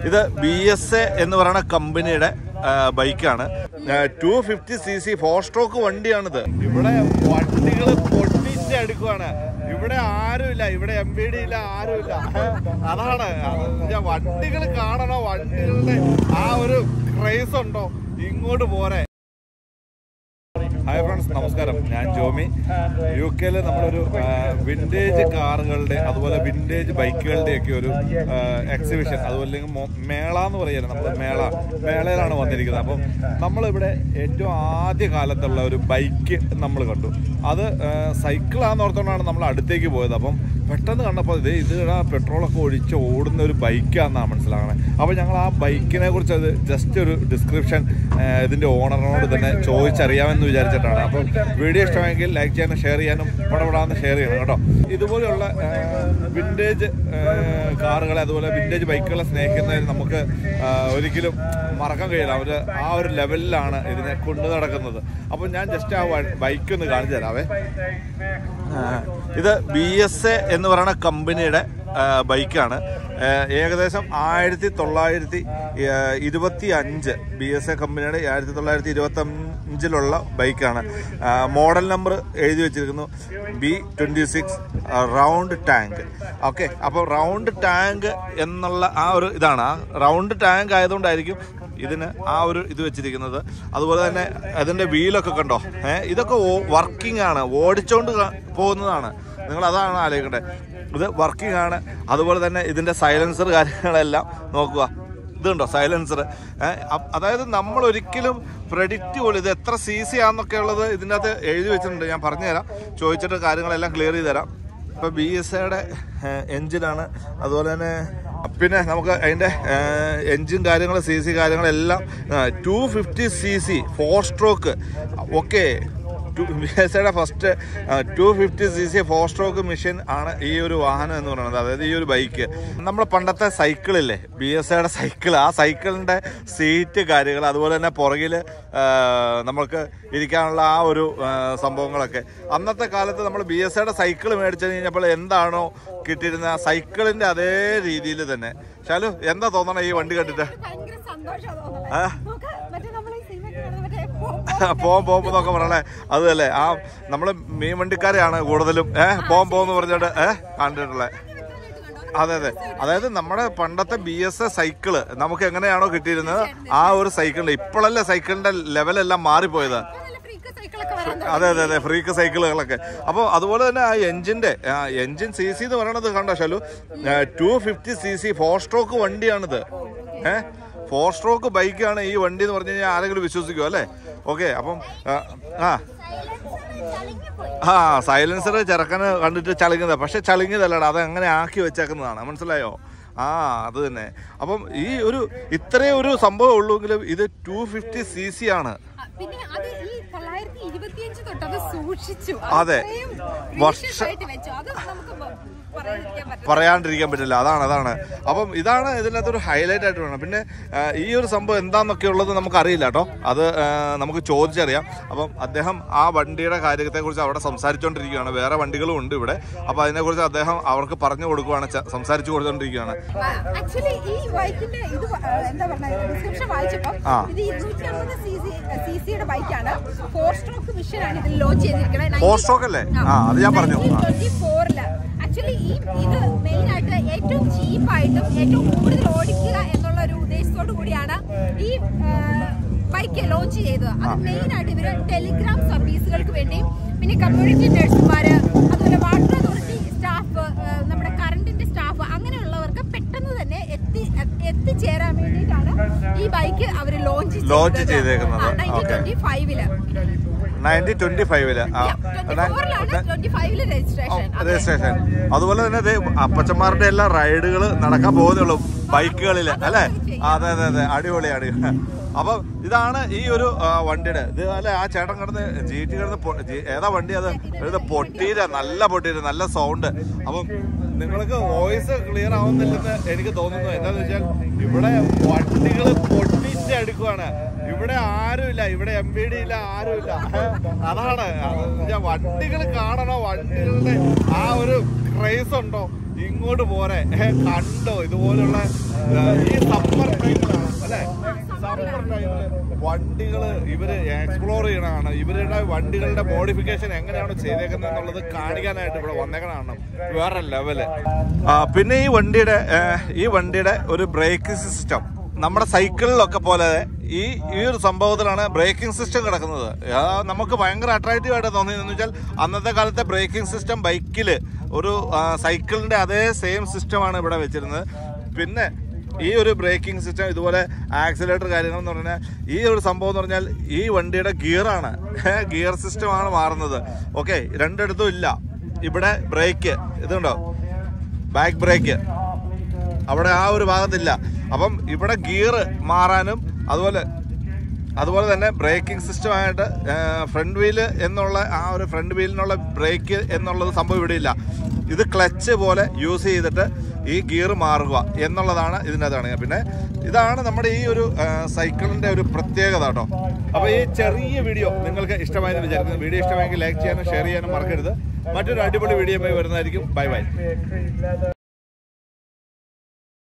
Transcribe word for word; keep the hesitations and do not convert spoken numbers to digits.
ഇത് B S A എന്ന് പറയുന്ന കമ്പനിയുടെ ബൈക്കാണ്. Two fifty C C four stroke വണ്ടിയാണിത്. ഇവിടെ വണ്ടികൾ പൊട്ടിച്ചെടുക്കുവാണ്. ഇവിടെ ആരുമില്ല, ഇവിടെ എം ബി ഡി ഇല്ല, ആരുമില്ല. അതാണ് വണ്ടികൾ കാണണോ, വണ്ടികളുടെ ആ ഒരു ക്രേസ് ഉണ്ടോ, ഇങ്ങോട്ട് പോരെ. ഹായ് ഫ്രണ്ട്സ്, നമസ്കാരം. ഞാൻ ജോമി. യു കെയിൽ നമ്മളൊരു വിൻറ്റേജ് കാറുകളുടെ അതുപോലെ വിൻറ്റേജ് ബൈക്കുകളുടെയൊക്കെ ഒരു എക്സിബിഷൻ, അതുപോലെ മേള എന്ന് പറയുന്നത്, നമ്മൾ മേള മേളയിലാണ് വന്നിരിക്കുന്നത്. അപ്പം നമ്മളിവിടെ ഏറ്റവും ആദ്യ കാലത്തുള്ള ഒരു ബൈക്ക് നമ്മൾ കണ്ടു. അത് സൈക്കിളാന്ന് ഓർത്തുകൊണ്ടാണ് നമ്മൾ അടുത്തേക്ക് പോയത്. അപ്പം പെട്ടെന്ന് കണ്ടപ്പോൾ ഇത് ഇത് പെട്രോളൊക്കെ ഒഴിച്ച് ഓടുന്ന ഒരു ബൈക്കാണെന്നാണ് മനസ്സിലാകണേ. അപ്പോൾ ഞങ്ങൾ ആ ബൈക്കിനെ കുറിച്ച് അത് ജസ്റ്റ് ഒരു ഡിസ്ക്രിപ്ഷൻ ഇതിൻ്റെ ഓണറിനോട് തന്നെ ചോദിച്ചറിയാമെന്ന് വിചാരിച്ചിട്ടാണ്. അപ്പം വീഡിയോ ഇഷ്ടമെങ്കിൽ ലൈക്ക് ചെയ്യാനും ഷെയർ ചെയ്യാനും പടപെടാന്ന് ഷെയർ ചെയ്യണം കേട്ടോ. ഇതുപോലെയുള്ള വിൻറ്റേജ് കാറുകളെ അതുപോലെ വിൻറ്റേജ് ബൈക്കുകളെ സ്നേഹിക്കുന്നതിന് നമുക്ക് ഒരിക്കലും മറക്കാൻ കഴിയില്ല. അവർ ആ ഒരു ലെവലിലാണ് ഇതിനെ കൊണ്ടു നടക്കുന്നത്. അപ്പം ഞാൻ ജസ്റ്റ് ആ ബൈക്ക് ഒന്ന് കാണിച്ചു തരാവേ. ഇത് ബി എസ് എ എന്ന് പറയുന്ന കമ്പനിയുടെ ബൈക്കാണ്. ഏകദേശം ആയിരത്തി തൊള്ളായിരത്തി ഇരുപത്തി അഞ്ച് ബി എസ് എ കമ്പനിയുടെ ആയിരത്തി തൊള്ളായിരത്തി ഇരുപത്തി അഞ്ചിലുള്ള ബൈക്കാണ്. മോഡൽ നമ്പർ എഴുതി വെച്ചിരിക്കുന്നു B twenty six round tank. Okay, അപ്പോൾ റൗണ്ട് ടാങ്ക് എന്നുള്ള ആ ഒരു ഇതാണ്. ആ റൗണ്ട് ടാങ്ക് ആയതുകൊണ്ടായിരിക്കും ഇതിന് ആ ഒരു ഇത് വെച്ചിരിക്കുന്നത്. അതുപോലെ തന്നെ അതിൻ്റെ വീലൊക്കെ കണ്ടോ, ഏഹ് ഇതൊക്കെ വർക്കിംഗ് ആണ്, ഓടിച്ചോണ്ട് പോകുന്നതാണ്. നിങ്ങൾ അതാണ് ആലോചിക്കേണ്ടത്. ഇത് വർക്കിംഗ് ആണ്. അതുപോലെ തന്നെ ഇതിൻ്റെ സൈലൻസർ കാര്യങ്ങളെല്ലാം നോക്കുക. ഇതുണ്ടോ സൈലൻസർ. അതായത് നമ്മൾ ഒരിക്കലും പ്രെഡിക്റ്റ് പോലും ഇത് എത്ര സി സി ആണെന്നൊക്കെ ഉള്ളത് ഇതിൻ്റെ അകത്ത് എഴുതി വെച്ചിട്ടുണ്ട്. ഞാൻ പറഞ്ഞുതരാം, ചോദിച്ചിട്ട് കാര്യങ്ങളെല്ലാം ക്ലിയർ ചെയ്ത് തരാം. ഇപ്പോൾ ബി എസ് എയുടെ എൻജിനാണ്. അതുപോലെ തന്നെ പിന്നെ നമുക്ക് അതിൻ്റെ എൻജിൻ കാര്യങ്ങൾ സി സി കാര്യങ്ങളെല്ലാം two fifty C C four stroke. Okay, B S എയുടെ first two fifty C C four stroke machine ആണ് ഈ ഒരു വാഹനം എന്ന് പറയുന്നത്. അതായത് ഈ ഒരു ബൈക്ക് നമ്മുടെ പണ്ടത്തെ സൈക്കിളില്ലേ, ബി എസ് എയുടെ സൈക്കിൾ, ആ സൈക്കിളിൻ്റെ സീറ്റ് കാര്യങ്ങൾ, അതുപോലെ തന്നെ പുറകിൽ നമ്മൾക്ക് ഇരിക്കാനുള്ള ആ ഒരു സംഭവങ്ങളൊക്കെ അന്നത്തെ കാലത്ത് നമ്മൾ ബി എസ് എയുടെ സൈക്കിൾ മേടിച്ചു കഴിഞ്ഞപ്പോൾ എന്താണോ കിട്ടിയിരുന്ന ആ സൈക്കിളിൻ്റെ അതേ രീതിയിൽ തന്നെ. ശാലു, എന്താ തോന്നണേ ഈ വണ്ടി കണ്ടിട്ട്? പോം പോകുമ്പോന്നൊക്കെ പറയണേ അത് തന്നെ. ആ നമ്മള് മീൻ വണ്ടിക്കാരെയാണ് കൂടുതലും ഏഹ് പോം പോന്ന് പറഞ്ഞിട്ട് ഏഹ് കണ്ടിട്ടുള്ളത്. അതെ അതെ, അതായത് നമ്മുടെ പണ്ടത്തെ ബി എസ് എ സൈക്കിള് നമുക്ക് എങ്ങനെയാണോ കിട്ടിയിരുന്നത് ആ ഒരു സൈക്കിളിന്റെ, ഇപ്പോഴല്ലേ സൈക്കിളിന്റെ ലെവലെല്ലാം മാറിപ്പോയത്. അതെ അതെ അതെ, ഫ്രീക്ക് സൈക്കിളുകളൊക്കെ. അപ്പോൾ അതുപോലെ തന്നെ ആ എൻജിന്റെ എൻജിൻ സി സി എന്ന് പറയണത് കണ്ടോ Shalu, two fifty C C four stroke വണ്ടിയാണിത്. ഏഹ് ഫോർ സ്ട്രോക്ക് ബൈക്കാണ് ഈ വണ്ടി എന്ന് പറഞ്ഞു കഴിഞ്ഞാൽ ആരെങ്കിലും വിശ്വസിക്കുമോ അല്ലേ? ഓക്കെ, അപ്പം ആ ആ സൈലൻസർ ചെറുക്കന് കണ്ടിട്ട് ചളിങ്ങുന്നത്, പക്ഷെ ചളിങ്ങതല്ലടാ, അത് അങ്ങനെ ആക്കി വെച്ചേക്കുന്നതാണ്, മനസ്സിലായോ? ആ അത് തന്നെ. അപ്പം ഈ ഒരു ഇത്രയും ഒരു സംഭവം ഉള്ളൂങ്കിലും ഇത് ടു ഫിഫ്റ്റി സി സി ആണ്. അതെ, വർഷ പറയാണ്ടിരിക്കാൻ പറ്റില്ല. അതാണ് അതാണ് അപ്പം ഇതാണ് ഇതിനകത്തൊരു ഹൈലൈറ്റ് ആയിട്ട് വേണം. പിന്നെ ഈ ഒരു സംഭവം എന്താണെന്നൊക്കെ ഉള്ളത് നമുക്കറിയില്ല കേട്ടോ, അത് നമുക്ക് ചോദിച്ചറിയാം. അപ്പം അദ്ദേഹം ആ വണ്ടിയുടെ കാര്യത്തെക്കുറിച്ച് അവിടെ സംസാരിച്ചുകൊണ്ടിരിക്കുകയാണ്. വേറെ വണ്ടികളും ഉണ്ട് ഇവിടെ. അപ്പം അതിനെക്കുറിച്ച് അദ്ദേഹം അവർക്ക് പറഞ്ഞു കൊടുക്കുകയാണ്, സംസാരിച്ചു കൊടുത്തുകൊണ്ടിരിക്കുകയാണ്. ഫോർ സ്ട്രോക്ക് അല്ലേ? ആ അത് ഞാൻ പറഞ്ഞു. ആക്ച്വലി ഈ ഇത് മെയിൻ ആയിട്ട് ഏറ്റവും ചീപ്പായിട്ടും ഏറ്റവും കൂടുതൽ ഓടിക്കുക എന്നുള്ള ഒരു ഉദ്ദേശത്തോടു കൂടിയാണ് ഈ ബൈക്ക് ലോഞ്ച് ചെയ്തത്. അത് മെയിൻ ആയിട്ട് ഇവര് ടെലിഗ്രാം സർവീസുകൾക്ക് വേണ്ടിയും പിന്നെ കമ്മ്യൂണിറ്റി നഴ്സുമാര്, അതുപോലെ വാട്ടർ അതോറിറ്റി സ്റ്റാഫ്, നമ്മുടെ കറണ്ടിന്റെ സ്റ്റാഫ്, അങ്ങനെയുള്ളവർക്ക് പെട്ടെന്ന് തന്നെ എത്തി എത്തിച്ചേരാൻ വേണ്ടിയിട്ടാണ് ഈ ബൈക്ക് അവർ ലോഞ്ച് ലോഞ്ച് ചെയ്തേക്കുന്നത്. രജിസ്ട്രേഷൻ. അതുപോലെ തന്നെ അപ്പച്ചന്മാരുടെ എല്ലാ റൈഡുകൾ നടക്കാൻ പോകുന്നുള്ളൂ ബൈക്കുകളിൽ അല്ലേ? അതെ അതെ അതെ, അടിപൊളിയാണ്. അപ്പം ഇതാണ് ഈ ഒരു വണ്ടിയുടെ ഇത് അല്ലെ. ആ ചേട്ടൻ കിടന്ന് ജി ടി കിടന്ന് ഏതാ വണ്ടി അത്? പൊട്ടീര, നല്ല പൊട്ടീര, നല്ല സൗണ്ട്. അപ്പം നിങ്ങൾക്ക് വോയിസ് ക്ലിയർ ആവുന്നില്ലെന്ന് എനിക്ക് തോന്നുന്നു. എന്താന്ന് വെച്ചാൽ ഇവിടെ വണ്ടികൾ പൊട്ടിച്ചെടുക്കുവാണ്. ഇവിടെ ആരുമില്ല, ഇവിടെ എം ബി ഡി ഇല്ല, ആരുമില്ല. അതാണ് വണ്ടികൾ കാണണോ, വണ്ടികളുടെ ആ ഒരു ക്രേസ് ഉണ്ടോ, ഇങ്ങോട്ട് പോരെ. കണ്ടോ ഇതുപോലുള്ള ഈ സമ്മർ ടൈമിലാണ് അല്ലെ, സമ്മർ ടൈമില് വണ്ടികള് ഇവര് എക്സ്പ്ലോർ ചെയ്യണതാണ്. ഇവരുടെ വണ്ടികളുടെ മോഡിഫിക്കേഷൻ എങ്ങനെയാണ് ചെയ്തേക്കുന്നത് എന്നുള്ളത് കാണിക്കാനായിട്ട് ഇവിടെ വന്നേക്കണതാണ്. വേറെ ലെവല്. പിന്നെ ഈ വണ്ടിയുടെ ഈ വണ്ടിയുടെ ഒരു ബ്രേക്കിംഗ് സിസ്റ്റം നമ്മുടെ സൈക്കിളിലൊക്കെ പോലെ ഈ ഈ ഒരു സംഭവത്തിലാണ് ബ്രേക്കിംഗ് സിസ്റ്റം കിടക്കുന്നത്. നമുക്ക് ഭയങ്കര അട്രാക്റ്റീവ് ആയിട്ട് തോന്നിയെന്ന് വെച്ചാൽ അന്നത്തെ കാലത്തെ ബ്രേക്കിംഗ് സിസ്റ്റം ബൈക്കിൽ ഒരു സൈക്കിളിൻ്റെ അതേ സെയിം സിസ്റ്റമാണ് ഇവിടെ വെച്ചിരുന്നത്. പിന്നെ ഈ ഒരു ബ്രേക്കിംഗ് സിസ്റ്റം ഇതുപോലെ ആക്സിലേറ്റർ കാര്യങ്ങൾ എന്ന് പറഞ്ഞാൽ ഈ ഒരു സംഭവം എന്ന് പറഞ്ഞാൽ ഈ വണ്ടിയുടെ ഗിയറാണ്, ഗിയർ സിസ്റ്റമാണ് മാറുന്നത്. ഓക്കെ, രണ്ടിടത്തും ഇല്ല. ഇവിടെ ബ്രേക്ക് ഇതുണ്ടോ, ബാക്ക് ബ്രേക്ക് അവിടെ ആ ഒരു ഭാഗത്തില്ല. അപ്പം ഇവിടെ ഗിയർ മാറാനും അതുപോലെ അതുപോലെ തന്നെ ബ്രേക്കിംഗ് സിസ്റ്റമായിട്ട് ഫ്രണ്ട് വീല് എന്നുള്ള ആ ഒരു ഫ്രണ്ട് വീലിനുള്ള ബ്രേക്ക് എന്നുള്ളത് സംഭവം ഇവിടെ ഇല്ല. ഇത് ക്ലച്ച് പോലെ യൂസ് ചെയ്തിട്ട് ഈ ഗിയർ മാറുക എന്നുള്ളതാണ് ഇതിൻ്റെ അതാണ്. പിന്നെ ഇതാണ് നമ്മുടെ ഈ ഒരു സൈക്കിളിൻ്റെ ഒരു പ്രത്യേകത കേട്ടോ. അപ്പോൾ ഈ ചെറിയ വീഡിയോ നിങ്ങൾക്ക് ഇഷ്ടമായെന്ന് വിചാരിക്കുന്നു. വീഡിയോ ഇഷ്ടമായെങ്കിൽ ലൈക്ക് ചെയ്യാനും ഷെയർ ചെയ്യാനും മറക്കരുത്. മറ്റൊരു അടിപൊളി വീഡിയോ വരുന്നതായിരിക്കും. Bye by.